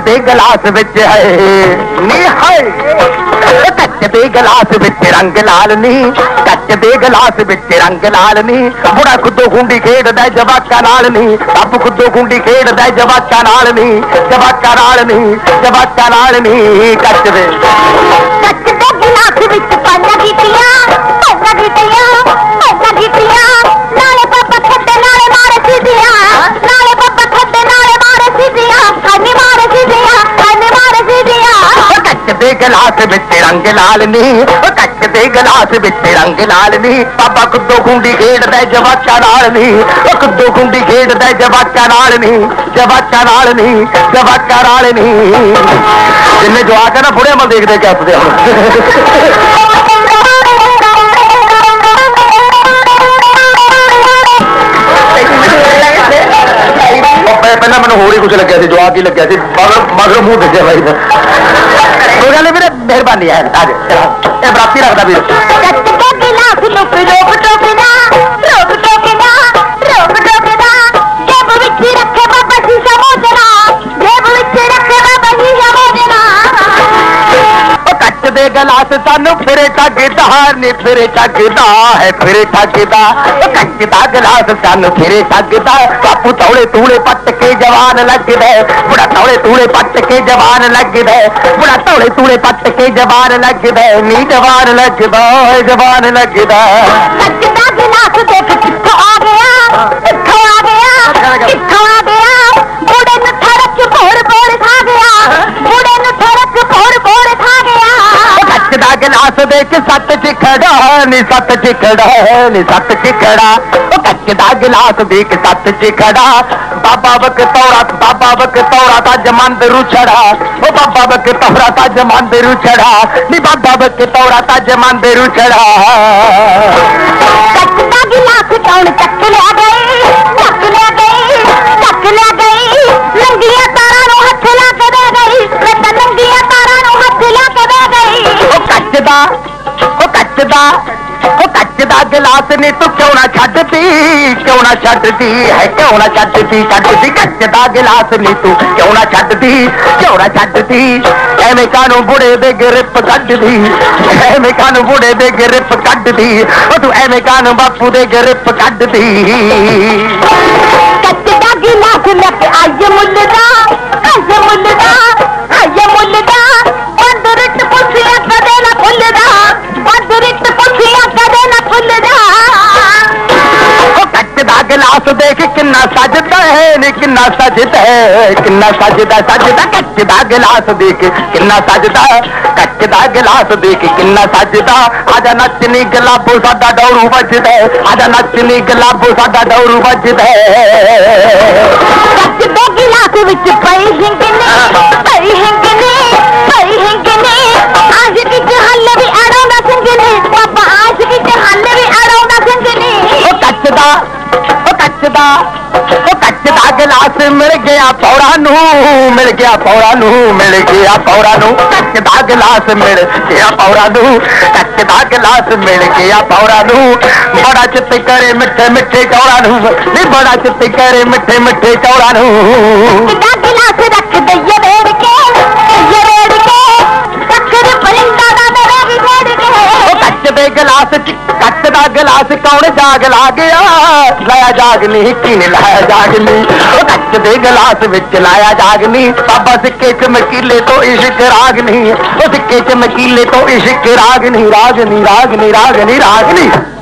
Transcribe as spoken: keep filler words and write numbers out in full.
दे गिलास विच है नी है कच दे गिलास विच रंग लाल नी कच दे गिलास विच रंग लाल नी बुढ़ा खुदो खुंडी खेडदा जवाका नाल नी बापू खुदो खुंडी खेडदा जवाका नाल नी जवाका नाल नी जवाका नाल नी कच दे कच दे गिलास विच पाइयां गीटियां पाइयां गीटियां पाइयां गीटियां नाले बाबा खड्डे नाले मारे सीधियां नाले बाबा खड्डे नाले मारे सीधियां कानी मारे सीधियां कानी मारे सीधियां कच दे गिलास विच रंग लाल नी कच दे गिलास विच रंग लाल नी बाबा खुदो खुंडी खेडदा जवाका नाल नी खुदो खुंडी खेडदा जवाका नाल नी जवाका नाल नी जवाका नाल नी जिन्ने जो आके ना बुढ़े मल देखदे क्या पहला मैं होर ही कुछ लग्या सी जवाब ही लग्या सी मगर मुंह दस्या भाई कोई गल नहीं मेहरबानी है आज बराती रखता भी दे गलास सानू फिरे ठगदा नी फिरे ठगदा है फिरे ठगदा कच दा गलास सानू फिरे ठगदा बापू तौले तूले पट के जवान लगदा बुढ़ा तौले तूले पट के जवान लगदा बुढ़ा तौले तूले पट के जवान लगदा नी जवान लगदा जवान लगदा कच दा गिलास देख कित्थों आ गया कित्थों आ गया कित्थों आ गया बुढ़े ने थरक भोर भोर खा गया बुढ़े ने थरक भोर भोर खा गया कच दा गिलास देख सत चिखड़ा नी सत चिखड़ा नी सत चिखड़ा कच दा गिलास देख सत चिखड़ा बाबा बक तौरा बाबा बक तौरा ता जमंद रुछड़ा ओ बाबा बक तौरा ता जमंद रुछड़ा नी बाबा बक तौरा ता जमंद रुछड़ा कच दा गिलास कौन चक लिया गई चक लिया गई चक लिया गई नंगिया तारा नु हथ ला के दे गई मैं नंगिया तारा नु हथ ला के दे गई ओ कच दा ओ कच दा ओ कच दा गिलास ने तू क्यों ना छड्डदी क्यों ना छड्डदी है क्यों ना छड्डदी छड्डदी कच दा गिलास ने तू क्यों ना छड्डदी क्यों ना छड्डदी एवें कानू बुढ़े दे गिरप कड्डदी एवें कानू बुढ़े दे गिरप कड्डदी ओ तू एवें कानू बापू दे गिरप कड्डदी कच दा गिलास लेके आइए मुल्लदा आइए मुल्लदा आइए मुल्लदा बंदरट पुछिया कदे ना खुलदा बंदरट पुछिया कदे ना खुलदा ओ कच दा गिलास देख किन्ना सजदा है नी किन्ना सजदा है किन्ना सजदा सजदा कच दा गिलास देख किन्ना सजदा कच दा गिलास देख किन्ना सजदा आजा नचनी गलाबो साडा डौरू बजदा आजा नचनी गलाबो साडा डौरू बजदा कच दे गिलास विच पई हिंगने पई हिंगने पई हिंगने आज विच हल भी अड़ौंदा संगने बाबा आज विच हल भी अड़ौंदा संगने ओ कच दा ओ कच दा ओ कच दा गिलास मिल गया पौड़ा नू मिल गया पौड़ा नू मिल गया पौड़ा नू कच दा गिलास मिल गया पौड़ा नू कच दा गिलास मिल गया पौड़ा नू बड़ा चित करे मिठे मिठे चौड़ा नू नी बड़ा चित करे मिठे मिठे चौड़ा नू दा गिलास रख दइए रेड़ के ये रेड़ के टक्कर बलिंदा दा देगी रेड़ के ओ कच दे गिलास कच दा गिलास कौन जाग ला गया लाया जाग नहीं किने लाया जाग नहीं ओ कच दे गिलास विच लाया जाग नहीं बाबा सिक्के चमकीले तो इश्क राग नहीं ओ सिक्के चमकीले तो इश्क राग नहीं राग नहीं राग नहीं राग नहीं राग नहीं